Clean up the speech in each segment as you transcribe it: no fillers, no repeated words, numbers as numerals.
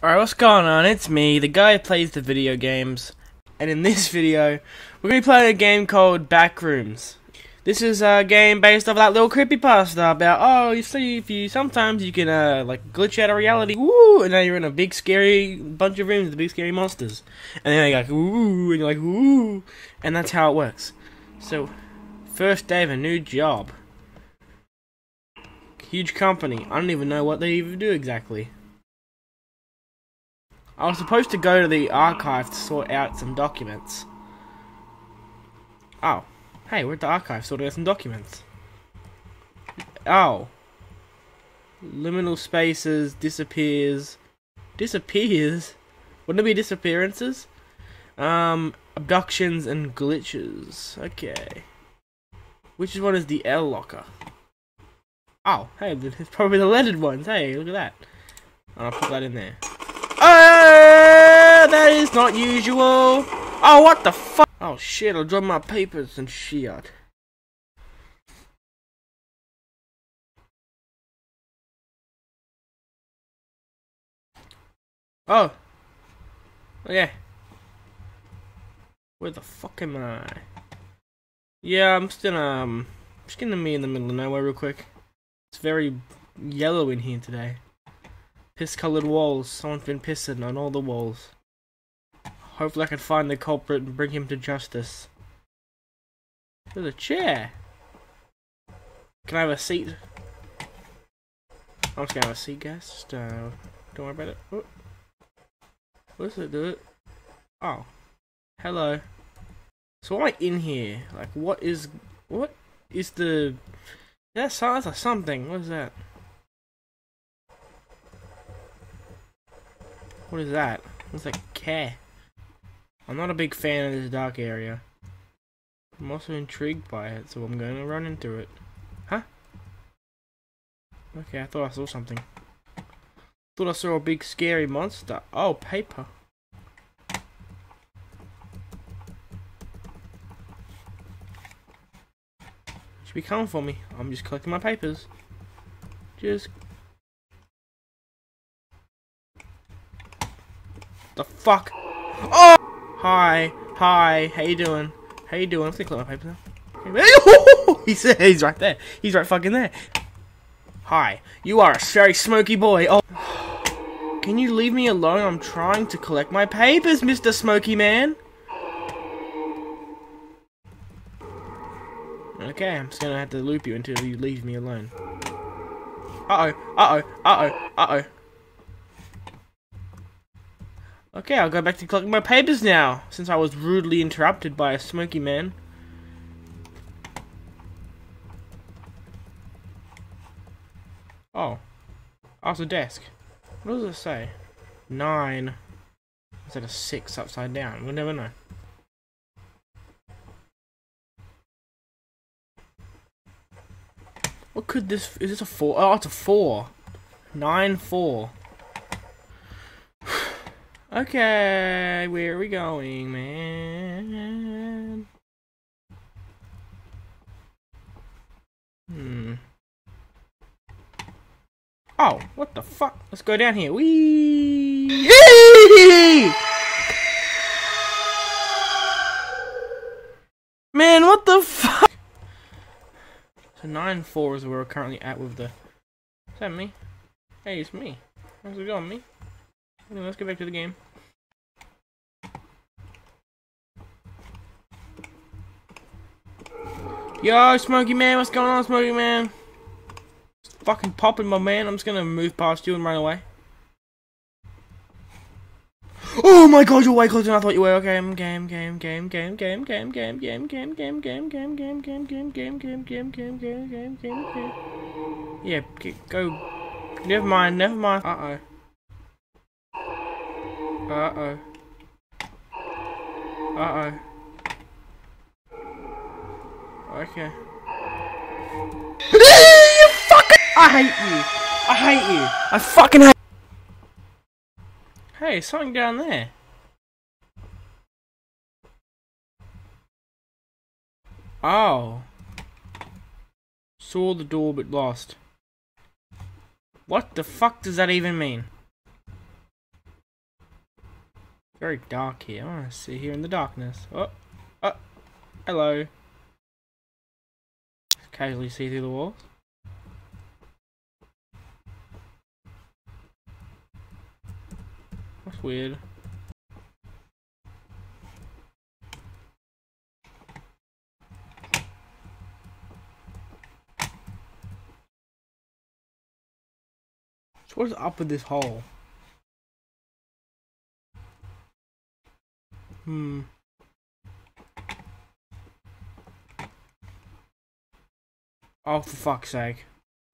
Alright, what's going on? It's me, the guy who plays the video games, and in this video, we're going to be playing a game called Backrooms. This is a game based off that little creepypasta about, oh, you see, sometimes you can, like, glitch out of reality, woo, and now you're in a big scary bunch of rooms with big scary monsters. And then you're like, woo, and you're like, woo, and that's how it works. So, first day of a new job. Huge company. I don't even know what they even do exactly. I was supposed to go to the archive to sort out some documents. Oh. Hey, we're at the archive sorting out some documents. Oh. Liminal spaces, disappears. Disappears? Wouldn't it be disappearances? Abductions and glitches. Okay. Which one is the L locker? Oh, hey, it's probably the leaded ones. Hey, look at that. I'll put that in there. That is not usual. Oh, what the fuck? Oh shit, I'll drop my papers and shit. Oh. Okay. Where the fuck am I? Yeah, I'm still, just gonna be in the middle of nowhere real quick. It's very yellow in here today. Piss-coloured walls. Someone's been pissing on all the walls. Hopefully I can find the culprit and bring him to justice. There's a chair. Can I have a seat? I'm just gonna have a seat, guys. Just, don't worry about it. Oh. What does it do? Oh. Hello. So why am I in here? Like, what is the... That's something. What is that? What is that? Looks like a cat. I'm not a big fan of this dark area. I'm also intrigued by it, so I'm going to run into it. Huh? Okay, I thought I saw something. Thought I saw a big scary monster. Oh, paper. Should be coming for me. I'm just collecting my papers. Just... The fuck? Oh! Hi, how you doing? How you doing? I'm gonna collect my papers now. He's right there. He's right fucking there. Hi, you are a very smoky boy. Oh, can you leave me alone? I'm trying to collect my papers, Mr. Smokey Man. Okay, I'm just gonna have to loop you until you leave me alone. Uh-oh. Okay, I'll go back to collecting my papers now, since I was rudely interrupted by a smoky man. Oh. Oh, it's a desk. What does it say? 9. Instead of 6 upside down. We'll never know. What could this... Is this a 4? Oh, it's a 4. 9, 4. Okay, where are we going, man? Oh, what the fuck? Let's go down here. Whee! Man, what the fuck? So 9-4 is where we're currently at with the... Is that me? Hey, it's me. How's it going, me? Anyway, let's get back to the game. Yo, Smokey Man, what's going on, Smokey Man? Just fucking popping, my man. I'm just gonna move past you and run away. Oh my god, you're way closer than I thought you were. Okay, game. Yeah, go. Never mind. Uh-oh. Okay. You fucking... I hate you. I fucking hate... Hey, something down there. Oh. Saw the door but lost. What the fuck does that even mean? Very dark here. I want to sit here in the darkness. Oh, oh, hello. Casually see through the walls. That's weird. So what's up with this hole? Oh, for fuck's sake.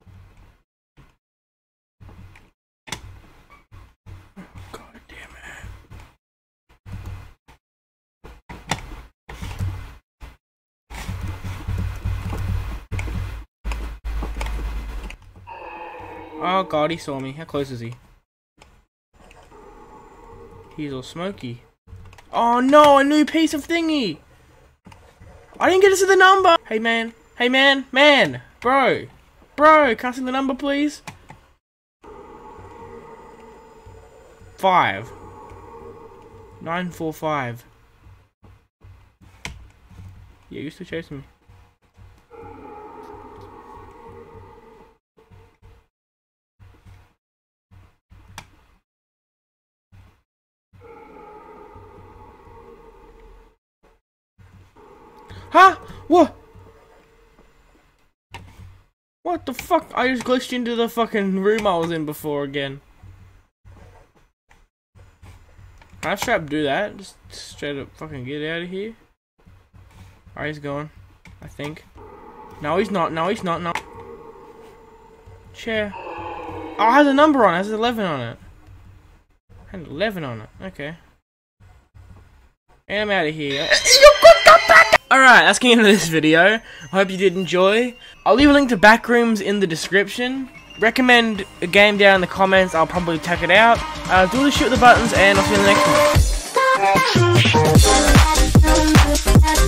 God damn it. Oh god, he saw me. How close is he? He's all Smokey. Oh no, a new piece of thingy! I didn't get to see the number! Hey man, man! Bro! Can I see the number please? 5 945. Yeah, you still chasing me. Huh? What? What the fuck? I just glitched into the fucking room I was in before again. Can I straight up do that? Just straight up fucking get out of here. Alright, he's gone. I think. No, he's not. No. Chair. Oh, it has a number on it. It has 11 on it. It had 11 on it. Okay. And I'm out of here. Alright, that's the end of this video. I hope you did enjoy. I'll leave a link to Backrooms in the description. Recommend a game down in the comments. I'll probably check it out. Do all the shit with the buttons, and I'll see you in the next one.